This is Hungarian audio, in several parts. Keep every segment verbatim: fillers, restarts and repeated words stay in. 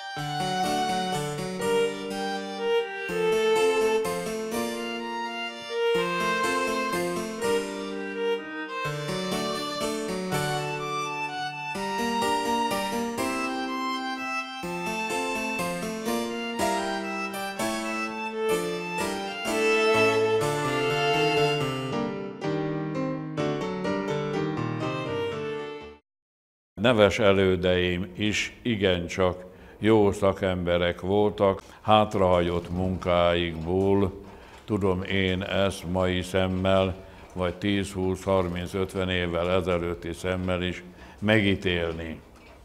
Neves elődeim is igencsak jó szakemberek voltak, hátrahagyott munkáikból tudom én ezt mai szemmel, vagy tíz, húsz, harminc, ötven évvel ezelőtti szemmel is megítélni.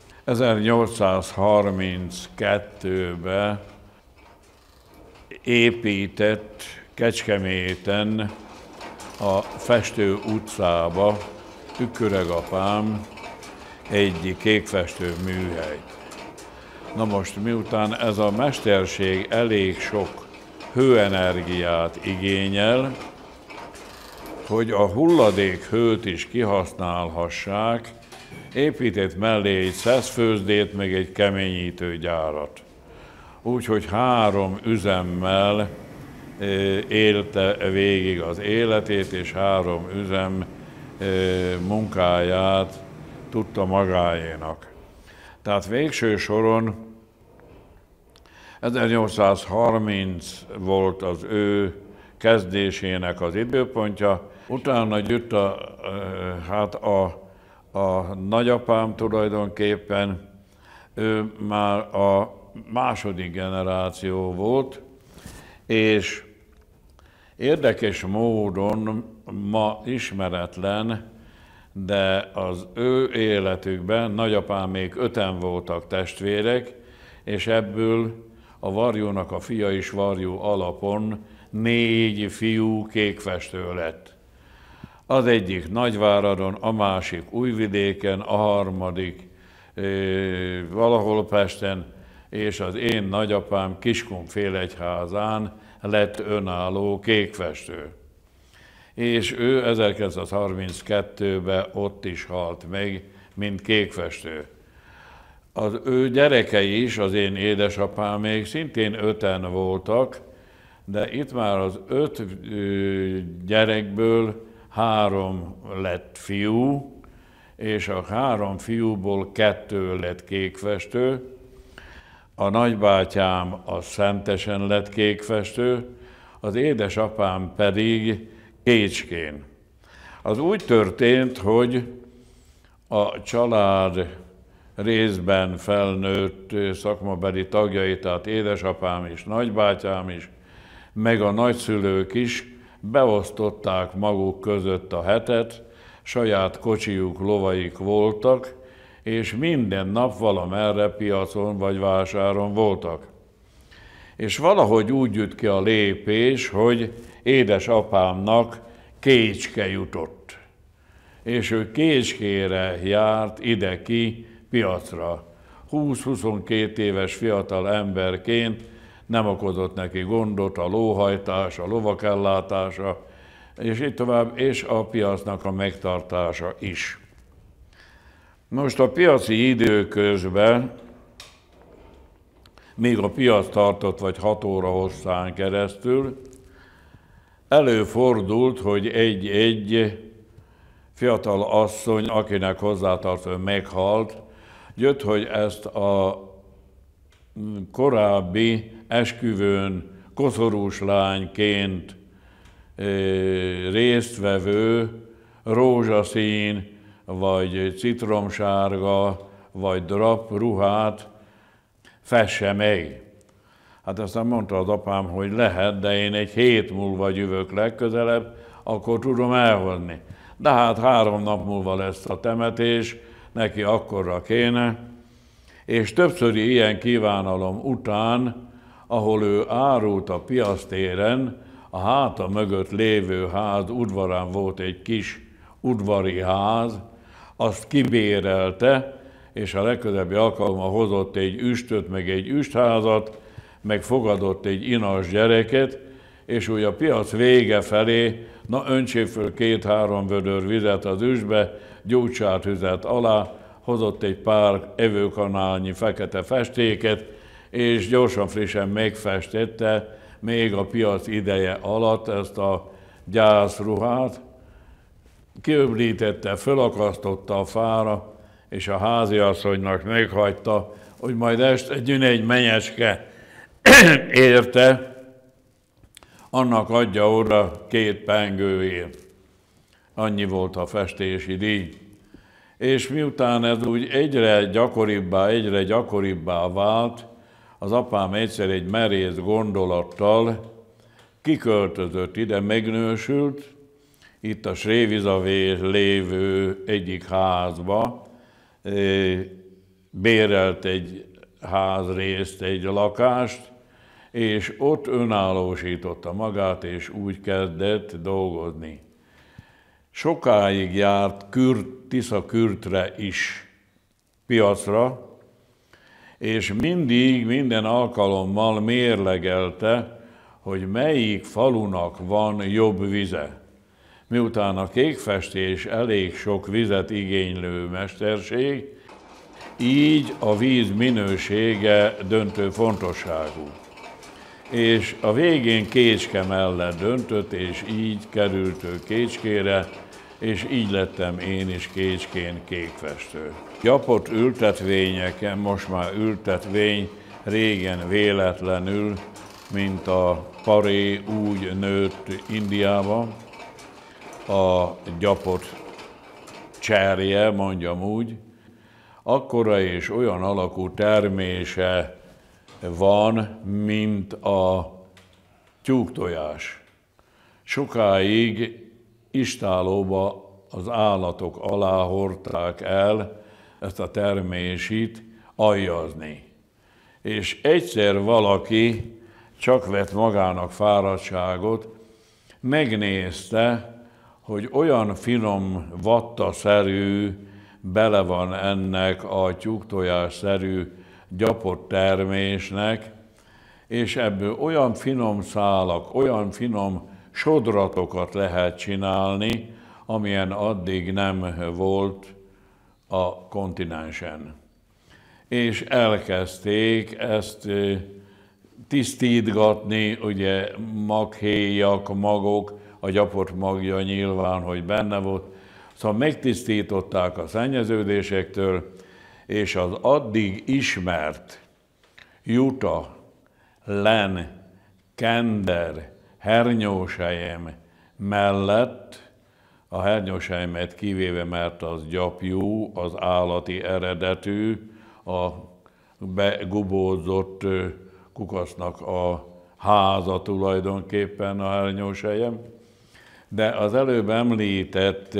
ezernyolcszázharminckettőben épített Kecskeméten a Festő utcába tükköregapám egy kékfestő műhelyt. Na most miután ez a mesterség elég sok hőenergiát igényel, hogy a hulladék hőt is kihasználhassák, épített mellé egy szeszfőzdét, meg egy keményítőgyárat. Úgyhogy három üzemmel élte végig az életét, és három üzem munkáját tudta magáénak. Tehát végső soron ezernyolcszázharminc volt az ő kezdésének az időpontja, utána jött a, hát a, a nagyapám tulajdonképpen, ő már a második generáció volt, és érdekes módon ma ismeretlen, de az ő életükben nagyapám még öten voltak testvérek, és ebből a varjúnak a fia is varjú alapon négy fiú kékfestő lett. Az egyik Nagyváradon, a másik Újvidéken, a harmadik e, valahol Pesten, és az én nagyapám Kiskunfélegyházán lett önálló kékfestő. És ő ezerkilencszázharminckettőben ott is halt meg, mint kékfestő. Az ő gyerekei is, az én édesapám még szintén öten voltak, de itt már az öt gyerekből három lett fiú, és a három fiúból kettő lett kékfestő. A nagybátyám az szentesen lett kékfestő, az édesapám pedig Kécskén. Az úgy történt, hogy a család részben felnőtt szakmabeli tagjai, tehát édesapám is, nagybátyám is, meg a nagyszülők is beosztották maguk között a hetet, saját kocsijuk, lovaik voltak, és minden nap valamerre piacon vagy vásáron voltak. És valahogy úgy jött ki a lépés, hogy édesapámnak Kécske jutott. És ő Kécskére járt ide-ki piacra. húsz-huszonkettő éves fiatal emberként nem okozott neki gondot a lóhajtás, a lovak ellátása, és így tovább, és a piacnak a megtartása is. Most a piaci időközben, még a piac tartott vagy hat óra hosszán keresztül, előfordult, hogy egy-egy fiatal asszony, akinek hozzátartó meghalt, jött, hogy ezt a korábbi esküvőn koszorús lányként résztvevő rózsaszín, vagy citromsárga, vagy drap ruhát fesse meg. Hát aztán mondta az apám, hogy lehet, de én egy hét múlva jövök legközelebb, akkor tudom elhozni. De hát három nap múlva lesz a temetés, neki akkorra kéne, és többszöri ilyen kívánalom után, ahol ő árult a piactéren, a háta mögött lévő ház udvarán volt egy kis udvari ház, azt kibérelte, és a legközelebbi alkalommal hozott egy üstöt, meg egy üstházat, meg fogadott egy inas gyereket, és úgy a piac vége felé, na öntsék föl két-három vödör vizet az üstbe, gyógysát hüzet alá, hozott egy pár evőkanálnyi fekete festéket, és gyorsan, frissen megfestette még a piac ideje alatt ezt a gyászruhát, kiöblítette, fölakasztotta a fára, és a háziasszonynak meghagyta, hogy majd este jön egy menyecske érte, annak adja oda két pengőért. Annyi volt a festési díj. És miután ez úgy egyre gyakoribbá, egyre gyakoribbá vált, az apám egyszer egy merész gondolattal kiköltözött ide, megnősült, itt a Srévizavé lévő egyik házba, bérelt egy házrészt, egy lakást, és ott önállósította magát, és úgy kezdett dolgozni. Sokáig járt Kürt, Tisza-Kürtre is piacra, és mindig, minden alkalommal mérlegelte, hogy melyik falunak van jobb vize. Miután a kékfestés elég sok vizet igénylő mesterség, így a víz minősége döntő fontosságú. És a végén Kécske mellett döntött, és így került ő Kécskére, és így lettem én is Kécskén kékfestő. Gyapott ültetvényeken, most már ültetvény, régen véletlenül, mint a paré úgy nőtt Indiába, a gyapott cserje, mondjam úgy, akkora és olyan alakú termése van, mint a tyúktojás. Sokáig istállóba az állatok alá hordták el ezt a termését aljazni. És egyszer valaki csak vett magának fáradtságot, megnézte, hogy olyan finom vattaszerű bele van ennek a tyúktojásszerű gyapott termésnek, és ebből olyan finom szálak, olyan finom sodratokat lehet csinálni, amilyen addig nem volt a kontinensen. És elkezdték ezt tisztítgatni, ugye maghéjak, magok, a gyapott magja nyilván, hogy benne volt. Szóval megtisztították a szennyeződésektől, és az addig ismert juta, len, kender, hernyósejem mellett, a hernyósejemet kivéve, mert az gyapjú, az állati eredetű, a begubózott kukasznak a háza tulajdonképpen a hernyósejem, de az előbb említett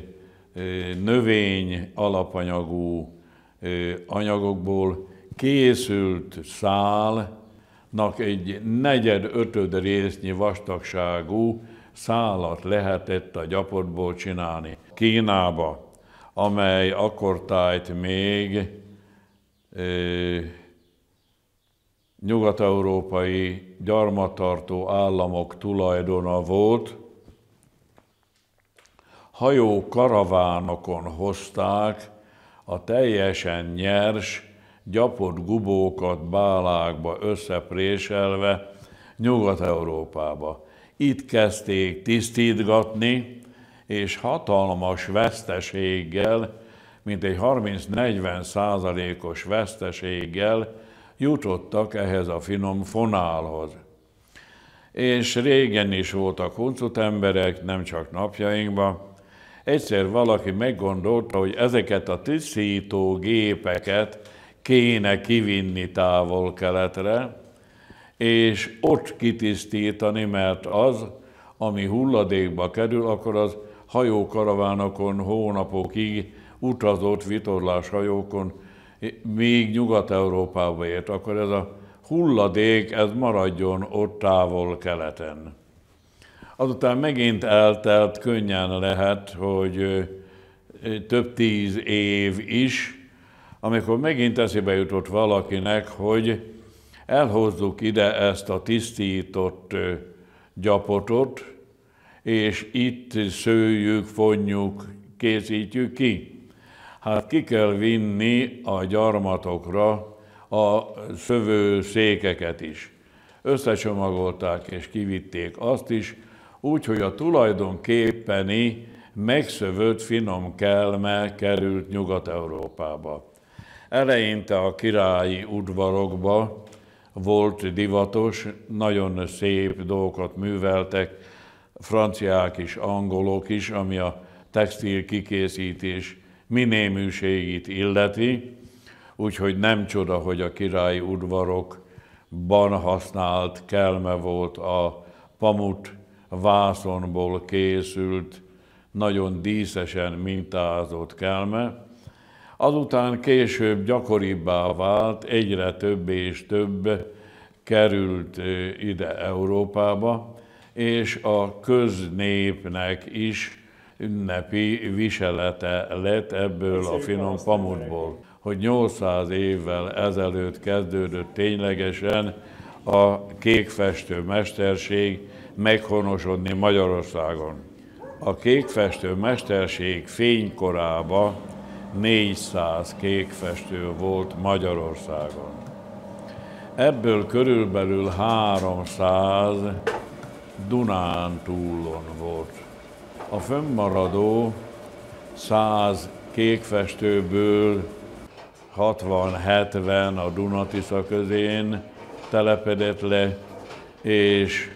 növény alapanyagú anyagokból készült szálnak egy negyed-ötöd résznyi vastagságú szálat lehetett a gyapottból csinálni. Kínába, amely akkortájt még nyugat-európai gyarmattartó államok tulajdona volt, hajó karavánokon hozták a teljesen nyers, gyapott gubókat bálákba összepréselve Nyugat-Európába. Itt kezdték tisztítgatni, és hatalmas veszteséggel, mintegy harminc-negyven százalékos veszteséggel jutottak ehhez a finom fonálhoz. És régen is voltak huncut emberek, nem csak napjainkban. Egyszer valaki meggondolta, hogy ezeket a tisztító gépeket kéne kivinni távol-keletre, és ott kitisztítani, mert az, ami hulladékba kerül, akkor az hajókaravánokon hónapokig utazott vitorláshajókon, még Nyugat-Európába ért, akkor ez a hulladék, ez maradjon ott távol-keleten. Azután megint eltelt, könnyen lehet, hogy több tíz év is, amikor megint eszébe jutott valakinek, hogy elhozzuk ide ezt a tisztított gyapotot, és itt szőjük, fonjuk, készítjük ki. Hát ki kell vinni a gyarmatokra a szövőszékeket is. Összecsomagolták és kivitték azt is, úgyhogy a tulajdonképpeni megszövött finom kelme került Nyugat-Európába. Eleinte a királyi udvarokba volt divatos, nagyon szép dolgokat műveltek, franciák is, angolok is, ami a textil kikészítés minőségét illeti, úgyhogy nem csoda, hogy a királyi udvarokban használt kelme volt a pamut vászonból készült, nagyon díszesen mintázott kelme. Azután később gyakoribbá vált, egyre több és több került ide Európába, és a köznépnek is ünnepi viselete lett ebből a finom pamutból. Hogy nyolcszáz évvel ezelőtt kezdődött ténylegesen a kékfestő mesterség meghonosodni Magyarországon. A kékfestő mesterség fénykorában négyszáz kékfestő volt Magyarországon. Ebből körülbelül háromszáz Dunántúlon volt. A fönnmaradó száz kékfestőből hatvan-hetven a Duna-Tisza közén telepedett le, és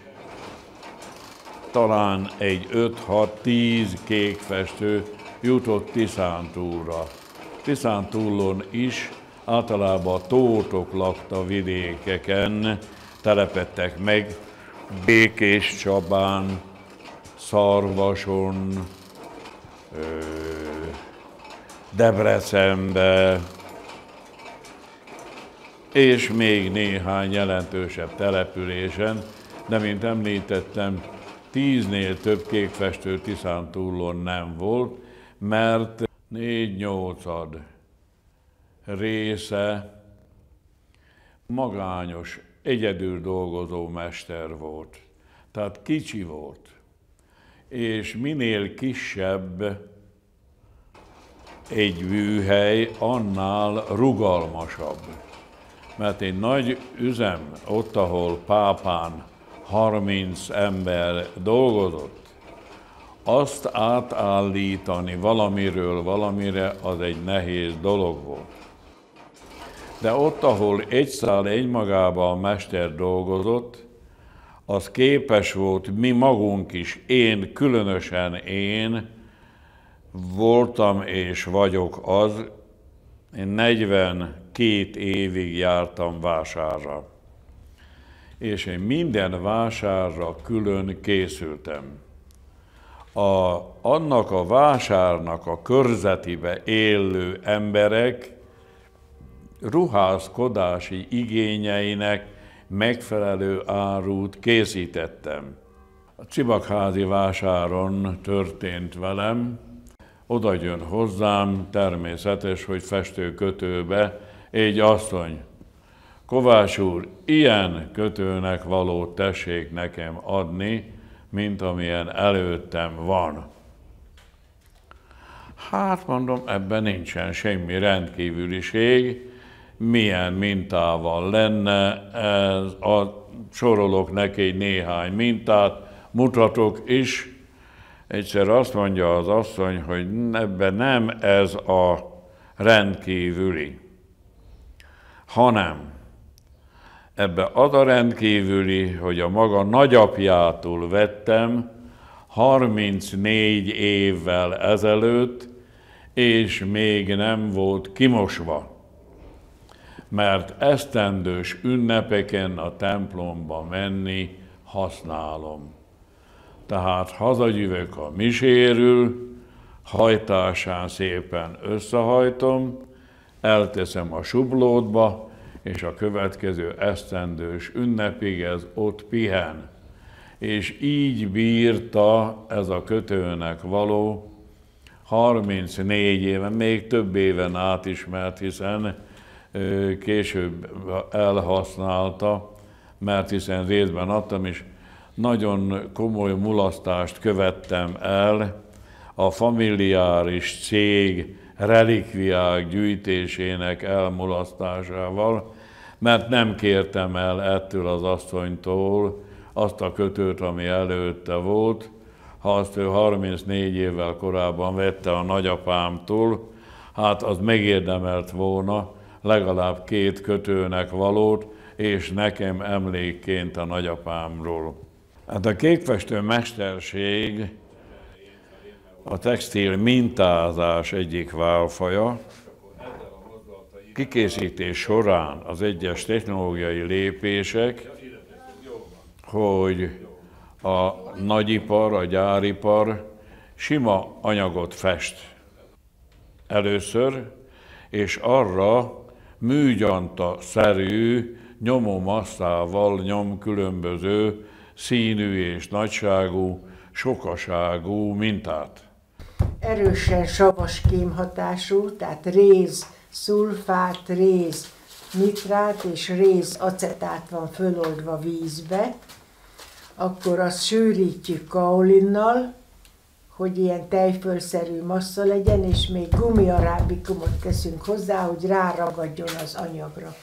talán egy öt-hat-tíz kékfestő jutott Tiszántúlra. Tiszántúlon is általában tótok lakta vidékeken, telepedtek meg, Békéscsabán, Szarvason, Debrecenbe, és még néhány jelentősebb településen, de mint említettem, tíznél több kékfestő Tiszántúlon nem volt, mert négy-nyolcad része magányos, egyedül dolgozó mester volt. Tehát kicsi volt, és minél kisebb egy műhely, annál rugalmasabb. Mert egy nagy üzem, ott, ahol Pápán harminc ember dolgozott, azt átállítani valamiről valamire, az egy nehéz dolog volt. De ott, ahol egy szál egymagában a mester dolgozott, az képes volt, mi magunk is, én, különösen én voltam és vagyok az, én negyvenkét évig jártam vásárra. És én minden vásárra külön készültem. A, annak a vásárnak a körzetibe élő emberek ruházkodási igényeinek megfelelő árut készítettem. A Csibakházi vásáron történt velem, oda jön hozzám, természetes, hogy festőkötőbe egy asszony. Kovács úr, ilyen kötőnek való tessék nekem adni, mint amilyen előttem van. Hát mondom, ebben nincsen semmi rendkívüliség, milyen mintával lenne, ez a, sorolok neki néhány mintát, mutatok is. Egyszer azt mondja az asszony, hogy ebben nem ez a rendkívüli, hanem ebbe az a rendkívüli, hogy a maga nagyapjától vettem harmincnégy évvel ezelőtt, és még nem volt kimosva. Mert esztendős ünnepeken a templomba menni használom. Tehát hazagyűvök a miséről, hajtásán szépen összehajtom, elteszem a sublótba, és a következő esztendős ünnepig ez ott pihen. És így bírta ez a kötőnek való harmincnégy éven, még több éven át is, mert hiszen később elhasználta, mert hiszen részben adtam is, nagyon komoly mulasztást követtem el, a familiáris cég relikviák gyűjtésének elmulasztásával, mert nem kértem el ettől az asszonytól azt a kötőt, ami előtte volt. Ha azt ő harmincnégy évvel korábban vette a nagyapámtól, hát az megérdemelt volna legalább két kötőnek valót, és nekem emlékként a nagyapámról. Hát a kékfestő mesterség a textil mintázás egyik válfaja. Kikészítés során az egyes technológiai lépések, hogy a nagyipar, a gyáripar sima anyagot fest először, és arra műgyanta-szerű nyomomasszával nyom különböző színű és nagyságú, sokaságú mintát. Erősen savas kémhatású, tehát réz, szulfát, réz, nitrát és réz acetát van föloldva vízbe, akkor azt sűrítjük kaolinnal, hogy ilyen tejfölszerű massza legyen, és még gumiarábikumot teszünk hozzá, hogy ráragadjon az anyagra.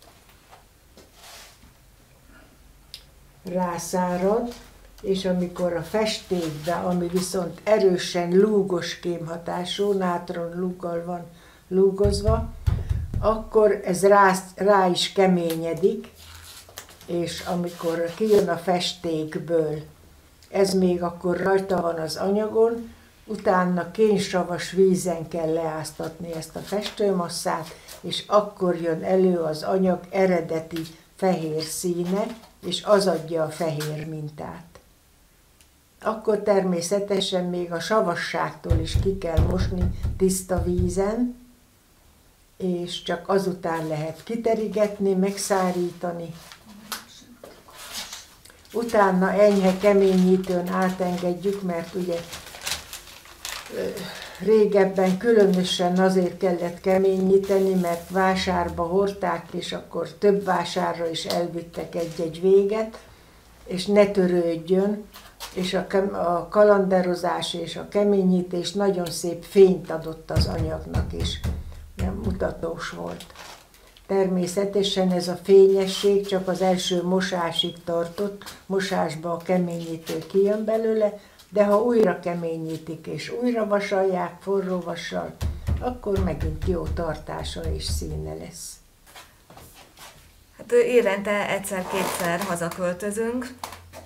Rászárad, és amikor a festékbe, ami viszont erősen lúgos kémhatású, nátron lúggal van lúgozva, akkor ez rá, rá is keményedik, és amikor kijön a festékből, ez még akkor rajta van az anyagon, utána kénsavas vízen kell leáztatni ezt a festőmasszát, és akkor jön elő az anyag eredeti fehér színe, és az adja a fehér mintát. Akkor természetesen még a savasságtól is ki kell mosni tiszta vízen, és csak azután lehet kiterigetni, megszárítani. Utána enyhe keményítőn átengedjük, mert ugye régebben különösen azért kellett keményíteni, mert vásárba hordták, és akkor több vásárra is elvittek egy-egy véget, és ne törődjön, és a, a kalanderozás és a keményítés nagyon szép fényt adott az anyagnak is, nem mutatós volt. Természetesen ez a fényesség csak az első mosásig tartott, mosásba a keményítő kijön belőle, de ha újra keményítik és újra vasalják forró vassal, akkor megint jó tartása és színe lesz. Hát évente egyszer-kétszer hazaköltözünk,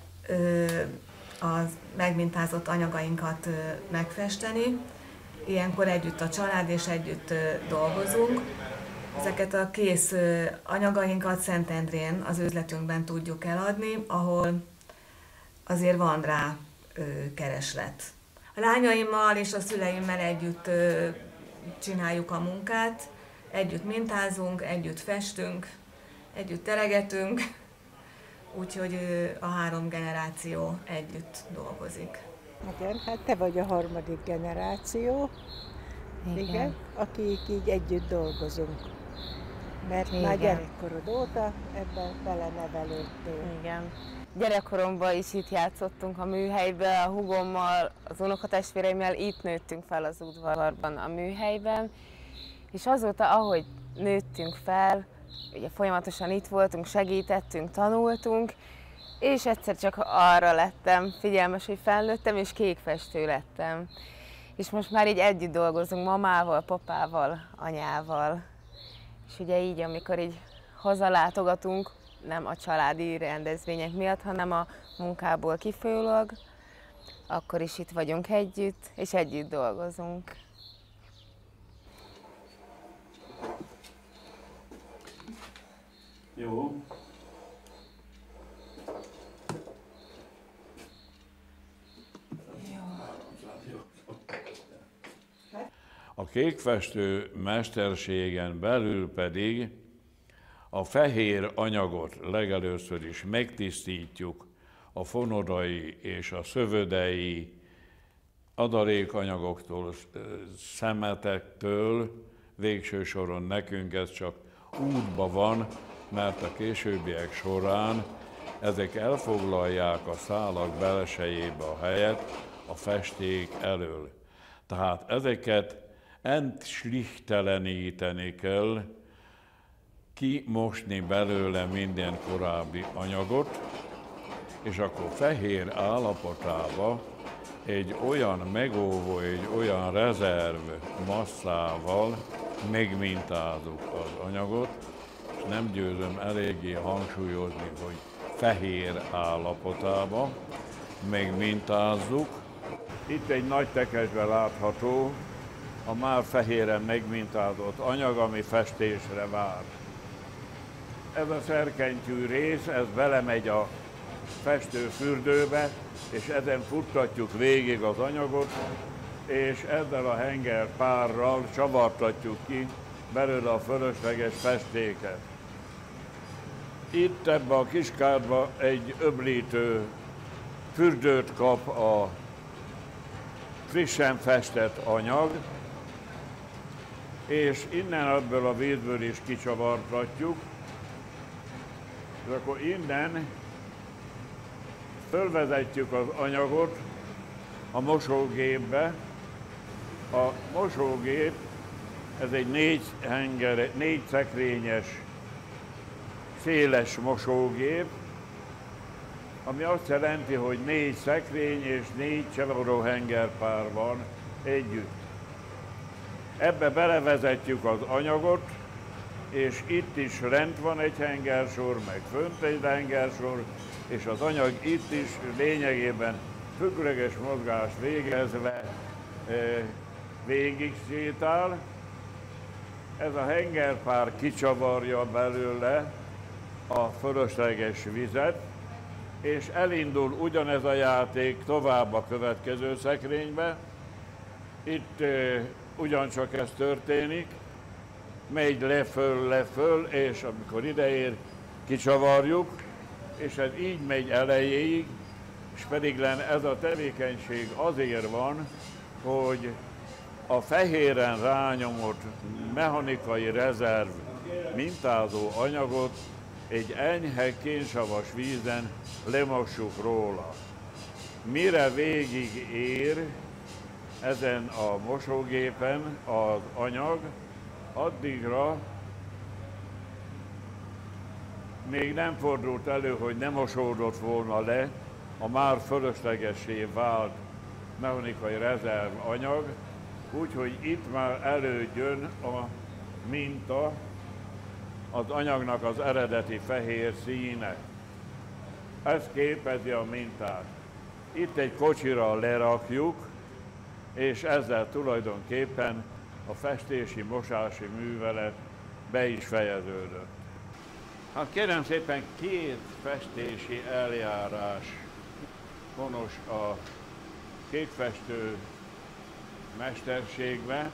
az megmintázott anyagainkat megfesteni. Ilyenkor együtt a család és együtt dolgozunk. Ezeket a kész anyagainkat Szentendrén az üzletünkben tudjuk eladni, ahol azért van rá kereslet. A lányaimmal és a szüleimmel együtt csináljuk a munkát, együtt mintázunk, együtt festünk, együtt teregetünk, úgyhogy a három generáció együtt dolgozik. Igen, hát te vagy a harmadik generáció, igen. Igen, akik így együtt dolgozunk. Mert igen. Már gyerekkorod óta ebben belenevelődtél. Igen. Gyerekkoromban is itt játszottunk a műhelyben, a húgommal, az unokatestvéreimmel, itt nőttünk fel az udvarban a műhelyben. És azóta, ahogy nőttünk fel, ugye folyamatosan itt voltunk, segítettünk, tanultunk, és egyszer csak arra lettem figyelmes, hogy felnőttem, és kékfestő lettem. És most már így együtt dolgozunk mamával, papával, anyával. És ugye így, amikor így hazalátogatunk, nem a családi rendezvények miatt, hanem a munkából kifolyólag, akkor is itt vagyunk együtt, és együtt dolgozunk. Jó. A kékfestő mesterségen belül pedig a fehér anyagot legelőször is megtisztítjuk a fonodai és a szövödei adalékanyagoktól, szemetektől, végső soron nekünk ez csak útban van, mert a későbbiek során ezek elfoglalják a szálak belsejébe a helyet a festék elől. Tehát ezeket entschlichteleníteni kell, kimosni belőle minden korábbi anyagot, és akkor fehér állapotába egy olyan megóvó, egy olyan rezerv masszával megmintázunk az anyagot, és nem győzöm eléggé hangsúlyozni, hogy fehér állapotába megmintázzuk. Itt egy nagy tekesben látható a már fehéren megmintázott anyag, ami festésre vár. Ez a szerkentyű rész, ez belemegy a festőfürdőbe, és ezen futtatjuk végig az anyagot, és ezzel a hengerpárral csavartatjuk ki belőle a fölösleges festéket. Itt ebbe a kis kádba egy öblítő fürdőt kap a frissen festett anyag, és innen ebből a vízből is kicsavartatjuk, és akkor innen fölvezetjük az anyagot a mosógépbe. A mosógép, ez egy négy, henger, négy szekrényes, széles mosógép, ami azt jelenti, hogy négy szekrény és négy csavaró hengerpár van együtt. Ebbe belevezetjük az anyagot, és itt is rend van egy hengersor, meg fönt egy hengersor, és az anyag itt is lényegében függőleges mozgást végezve e, végig sétál. Ez a hengerpár kicsavarja belőle a fölösleges vizet, és elindul ugyanez a játék tovább a következő szekrénybe. Itt e, ugyancsak ez történik, megy le-föl, le-föl, és amikor ideér, kicsavarjuk, és ez így megy elejéig, és pedig ez a tevékenység azért van, hogy a fehéren rányomott mechanikai rezerv mintázó anyagot egy enyhe kénsavas vízen lemossuk róla. Mire végig ér ezen a mosógépen az anyag, addigra még nem fordult elő, hogy nem mosódott volna le a már fölöslegessé vált mechanikai rezerv anyag, úgyhogy itt már elődjön a minta, az anyagnak az eredeti fehér színe. Ez képezi a mintát. Itt egy kocsira lerakjuk, és ezzel tulajdonképpen a festési, mosási művelet be is fejeződött. Hát kérem szépen, két festési eljárás honos a kékfestő mesterségbe.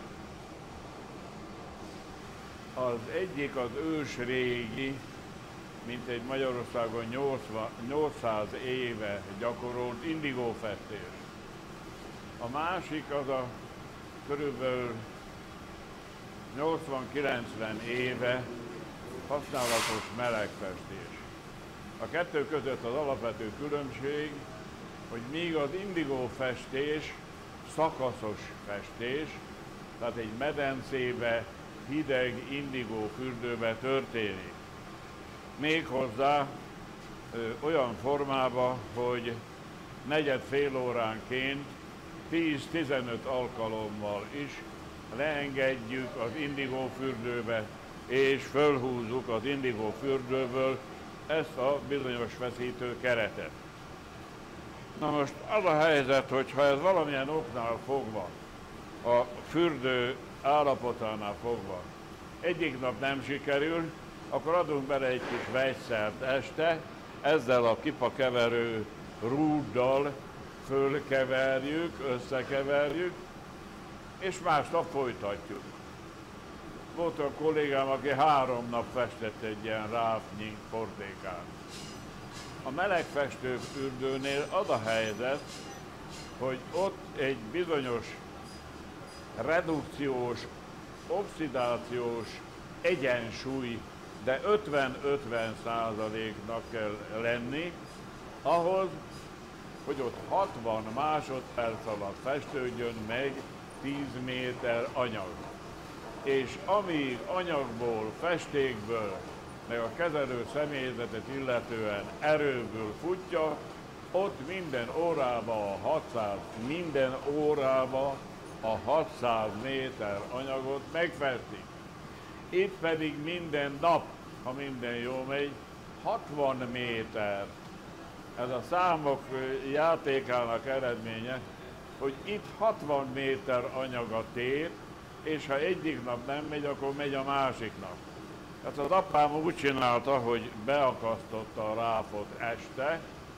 Az egyik az ősrégi, mint egy Magyarországon nyolcszáz éve gyakorolt indigófestés. A másik az a körülbelül nyolcvan-kilencven éve használatos melegfestés. A kettő között az alapvető különbség, hogy míg az indigófestés szakaszos festés, tehát egy medencébe, hideg indigó fürdőbe történik. Méghozzá ö, olyan formába, hogy negyed fél óránként tíz-tizenöt alkalommal is leengedjük az indigó fürdőbe, és fölhúzzuk az indigó fürdőből ezt a bizonyos feszítő keretet. Na most az a helyzet, hogy ha ez valamilyen oknál fogva, a fürdő állapotánál fogva egyik nap nem sikerül, akkor adunk bele egy kis vegyszert este, ezzel a kipakeverő rúddal fölkeverjük, összekeverjük, és másnap folytatjuk. Volt a kollégám, aki három nap festett egy ilyen ráfnyi portékát. A melegfestő fürdőnél az a helyzet, hogy ott egy bizonyos redukciós, oxidációs egyensúly, de ötven-ötven százaléknak kell lenni, ahhoz, hogy ott hatvan másodperc alatt festődjön meg tíz méter anyag. És amíg anyagból, festékből, meg a kezelő személyzetet illetően erőből futja, ott minden órába a hatszáz, minden órába a hatszáz méter anyagot megfestik. Itt pedig minden nap, ha minden jól megy, hatvan méter. Ez a számok játékának eredménye, hogy itt hatvan méter anyag a tét, és ha egyik nap nem megy, akkor megy a másik nap. Tehát az apám úgy csinálta, hogy beakasztotta a ráfot este,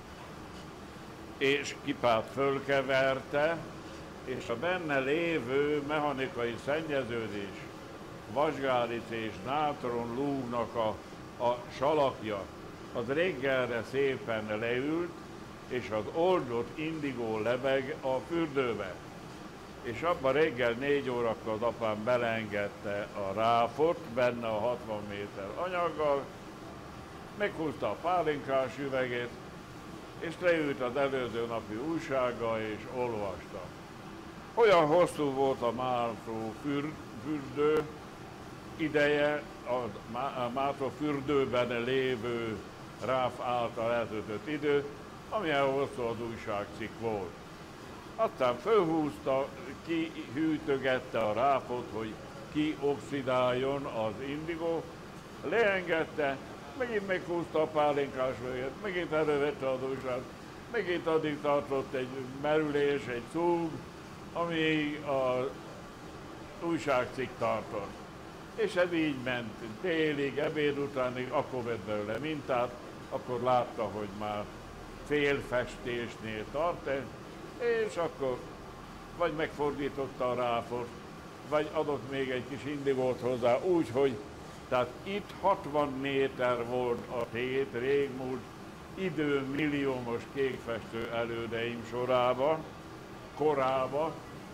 és kipát fölkeverte, és a benne lévő mechanikai szennyeződés, vasgálic és nátron lúgnak a, a salakja, az reggelre szépen leült, és az oldott indigó lebeg a fürdőbe. És abban reggel négy órakor az apám beleengedte a ráfot, benne a hatvan méter anyaggal, meghúzta a pálinkás üvegét, és leült az előző napi újsággal, és olvasta. Olyan hosszú volt a Mártó fürdő ideje, a Mártó fürdőben lévő ráf által eltöltött idő, amilyen hosszú az újságcikk volt. Aztán fölhúzta, kihűtögette a ráfot, hogy kioxidáljon az indigó, leengedte, megint meghúzta a pálinkás üveget, megint elővette az újságot, megint addig tartott egy merülés, egy szúg, amíg az újságcikk tartott. És ez így ment télig, ebéd utánig, akkor vett belőle mintát, akkor látta, hogy már fél festésnél tart, és akkor vagy megfordította a ráfot, vagy adott még egy kis indigót hozzá, úgy, hogy tehát itt hatvan méter volt a tét régmúlt időmilliómos kékfestő elődeim sorába, korába,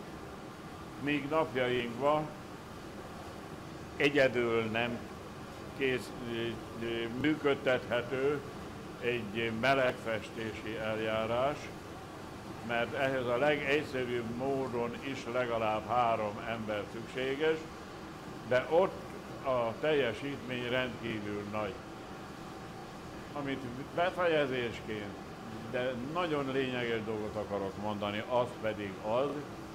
míg napjainkban egyedül nem kész, működtethető egy melegfestési eljárás, mert ehhez a legegyszerűbb módon is legalább három ember szükséges, de ott a teljesítmény rendkívül nagy. Amit befejezésként, de nagyon lényeges dolgot akarok mondani, az pedig az,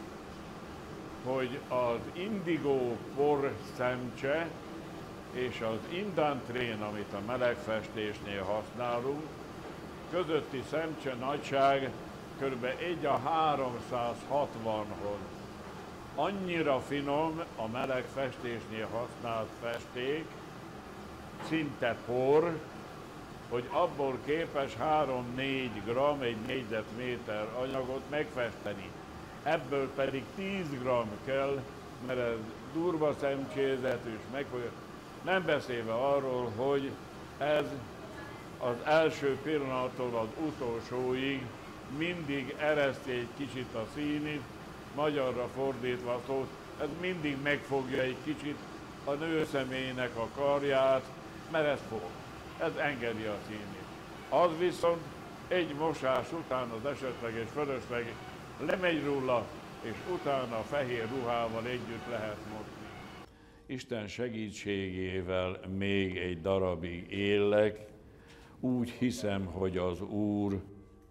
hogy az indigó porszemcse és az indantrén, amit a melegfestésnél használunk, közötti szemcse nagyság kb. egy a háromszázhatvanhoz. Annyira finom a melegfestésnél használt festék, szinte por, hogy abból képes három-négy gramm egy négyzetméter anyagot megfesteni. Ebből pedig tíz gramm kell, mert ez durva szemcsézetű, meg nem beszélve arról, hogy ez az első pillanattól az utolsóig mindig ereszti egy kicsit a színét, magyarra fordítva szót, ez mindig megfogja egy kicsit a nő személynek a karját, mert ez fog, ez engedi a színét. Az viszont egy mosás után az esetleges fölösleg lemegy róla, és utána a fehér ruhával együtt lehet mosni. Isten segítségével még egy darabig élek, úgy hiszem, hogy az Úr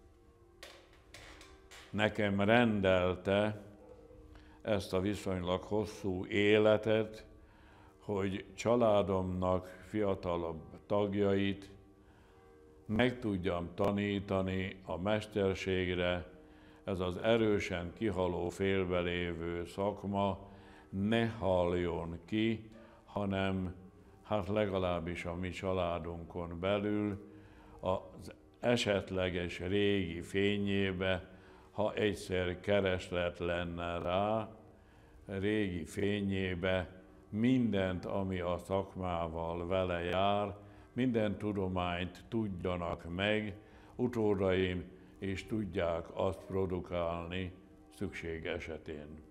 nekem rendelte ezt a viszonylag hosszú életet, hogy családomnak fiatalabb tagjait meg tudjam tanítani a mesterségre. Ez az erősen kihaló félbelévő szakma ne haljon ki, hanem hát legalábbis a mi családunkon belül az esetleges régi fényébe, ha egyszer kereslet lenne rá, régi fényébe mindent, ami a szakmával vele jár, minden tudományt tudjanak meg, utódaim, és tudják azt produkálni szükség esetén.